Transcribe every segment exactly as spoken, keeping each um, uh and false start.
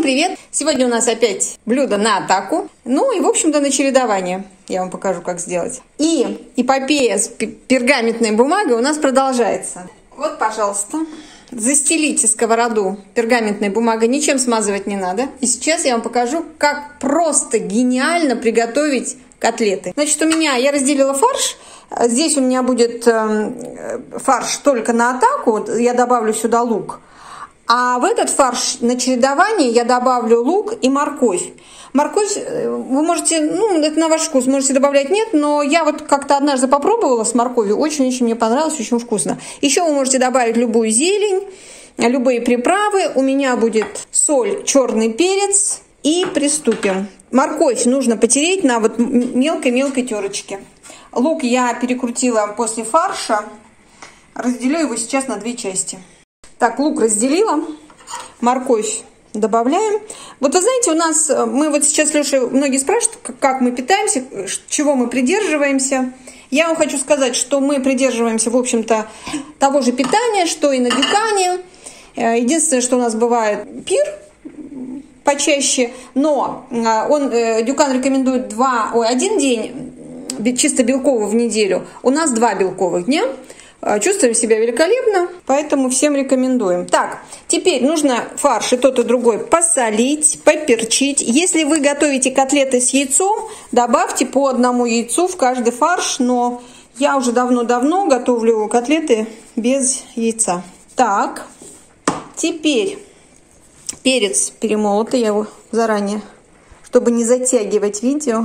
Всем привет! Сегодня у нас опять блюдо на атаку. Ну и, в общем-то, на чередование. Я вам покажу, как сделать. И эпопея с пергаментной бумагой у нас продолжается. Вот, пожалуйста. Застелите сковороду пергаментной бумагой, ничем смазывать не надо. И сейчас я вам покажу, как просто гениально приготовить котлеты. Значит, у меня, я разделила фарш. Здесь у меня будет э, фарш только на атаку. Я добавлю сюда лук. А в этот фарш на чередование я добавлю лук и морковь. Морковь вы можете, ну, это на ваш вкус, можете добавлять, нет, но я вот как-то однажды попробовала с морковью, очень-очень мне понравилось, очень вкусно. Еще вы можете добавить любую зелень, любые приправы. У меня будет соль, черный перец. И приступим. Морковь нужно потереть на вот мелкой-мелкой терочке. Лук я перекрутила после фарша. Разделю его сейчас на две части. Так, лук разделила, морковь добавляем. Вот вы знаете, у нас, мы вот сейчас, Леша, многие спрашивают, как мы питаемся, чего мы придерживаемся. Я вам хочу сказать, что мы придерживаемся, в общем-то, того же питания, что и на Дюкане. Единственное, что у нас бывает пир почаще, но он, Дюкан рекомендует два, ой, один день чисто белковый в неделю. У нас два белковых дня. Чувствуем себя великолепно, поэтому всем рекомендуем. Так, теперь нужно фарш и тот, и другой посолить, поперчить. Если вы готовите котлеты с яйцом, добавьте по одному яйцу в каждый фарш, но я уже давно-давно готовлю котлеты без яйца. Так, теперь перец перемолотый, я его заранее, чтобы не затягивать видео.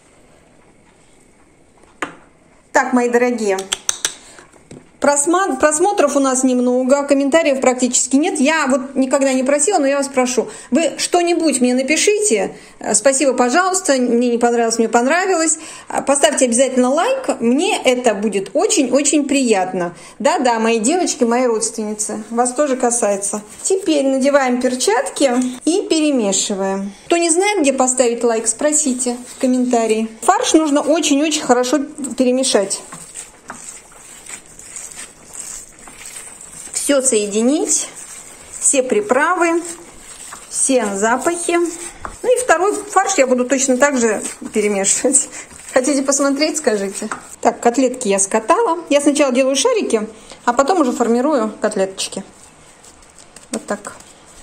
Так, мои дорогие. Просмотров у нас немного, комментариев практически нет. Я вот никогда не просила, но я вас прошу. Вы что-нибудь мне напишите. Спасибо, пожалуйста. Мне не понравилось, мне понравилось. Поставьте обязательно лайк. Мне это будет очень-очень приятно. Да-да, мои девочки, мои родственницы. Вас тоже касается. Теперь надеваем перчатки и перемешиваем. Кто не знает, где поставить лайк, спросите в комментарии. Фарш нужно очень-очень хорошо перемешать. Все соединить, все приправы, все запахи. Ну и второй фарш я буду точно так же перемешивать. Хотите посмотреть, скажите. Так, котлетки я скатала. Я сначала делаю шарики, а потом уже формирую котлеточки. Вот так.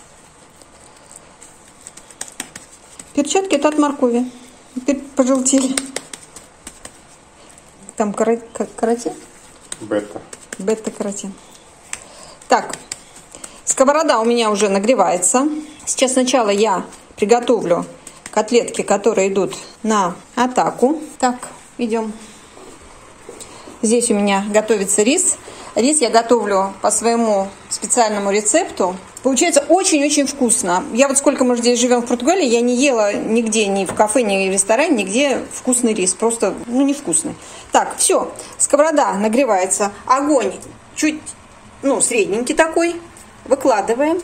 Перчатки это от моркови. Теперь пожелтели. Там каротин? Бета. Бета-каротин. Так, сковорода у меня уже нагревается. Сейчас сначала я приготовлю котлетки, которые идут на атаку. Так, идем. Здесь у меня готовится рис. Рис я готовлю по своему специальному рецепту. Получается очень-очень вкусно. Я вот сколько мы здесь живем в Португалии, я не ела нигде, ни в кафе, ни в ресторане, нигде вкусный рис. Просто, ну, невкусный. Так, все, сковорода нагревается. Огонь чуть... Ну, средненький такой. Выкладываем.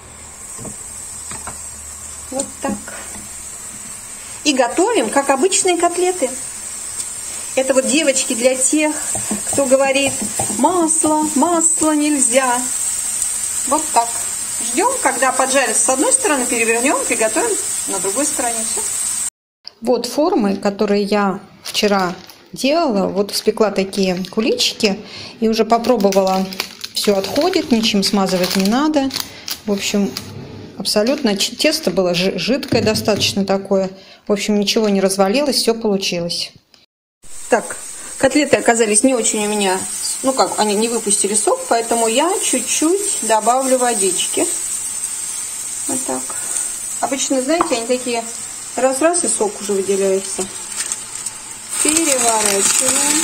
Вот так. И готовим, как обычные котлеты. Это вот, девочки, для тех, кто говорит, масло, масло нельзя. Вот так. Ждем, когда поджарится с одной стороны, перевернем, приготовим на другой стороне. Все. Вот формы, которые я вчера делала. Вот испекла такие куличики и уже попробовала. Все отходит, ничем смазывать не надо. В общем, абсолютно тесто было жидкое достаточно такое. В общем, ничего не развалилось, все получилось. Так, котлеты оказались не очень у меня, ну как, они не выпустили сок, поэтому я чуть-чуть добавлю водички. Вот так. Обычно, знаете, они такие раз-раз и сок уже выделяется. Переворачиваем.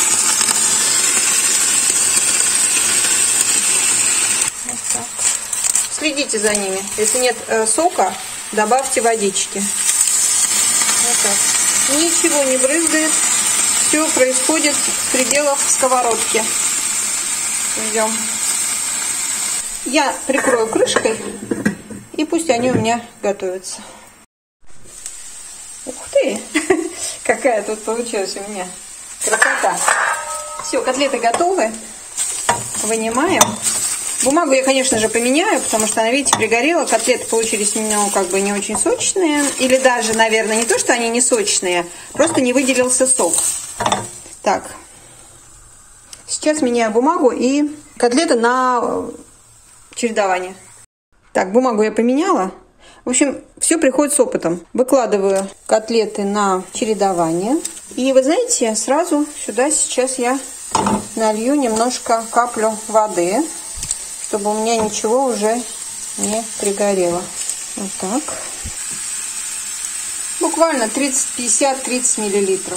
Следите за ними. Если нет э, сока, добавьте водички. Вот так. Ничего не брызгает. Все происходит в пределах сковородки. Идем. Я прикрою крышкой, и пусть они у меня готовятся. Ух ты! Какая тут получилась у меня красота. Все, котлеты готовы. Вынимаем. Бумагу я, конечно же, поменяю, потому что она, видите, пригорела. Котлеты получились, ну, как бы не очень сочные. Или даже, наверное, не то, что они не сочные, просто не выделился сок. Так. Сейчас меняю бумагу и котлеты на чередование. Так, бумагу я поменяла. В общем, все приходит с опытом. Выкладываю котлеты на чередование. И вы знаете, сразу сюда сейчас я налью немножко каплю воды, чтобы у меня ничего уже не пригорело. Вот так. Буквально тридцать, пятьдесят, тридцать миллилитров.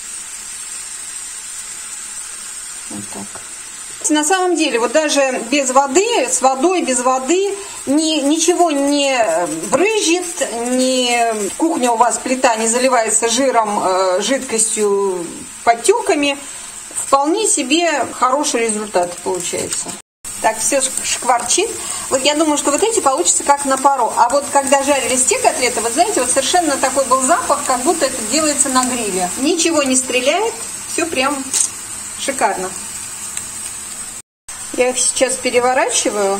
Вот так. На самом деле, вот даже без воды, с водой, без воды, ни, ничего не брызжет, ни, кухня у вас, плита не заливается жиром, э, жидкостью, подтеками. Вполне себе хороший результат получается. Так, все шкварчит. Вот я думаю, что вот эти получатся как на пару. А вот когда жарились те котлеты, вот знаете, вот совершенно такой был запах, как будто это делается на гриле. Ничего не стреляет, все прям шикарно. Я их сейчас переворачиваю,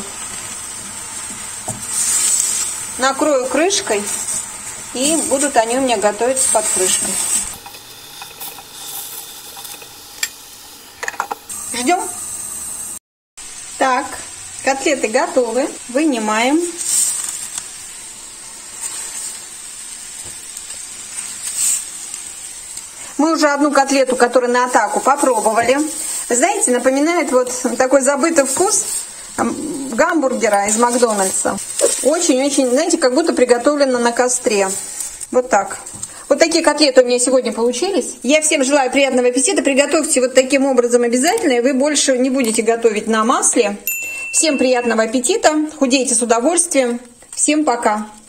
накрою крышкой, и будут они у меня готовиться под крышкой. Ждем. Так, котлеты готовы. Вынимаем. Мы уже одну котлету, которая на атаку, попробовали. Знаете, напоминает вот такой забытый вкус гамбургера из Макдональдса. Очень-очень, знаете, как будто приготовлено на костре. Вот так. Вот такие котлеты у меня сегодня получились. Я всем желаю приятного аппетита. Приготовьте вот таким образом обязательно, и вы больше не будете готовить на масле. Всем приятного аппетита. Худейте с удовольствием. Всем пока.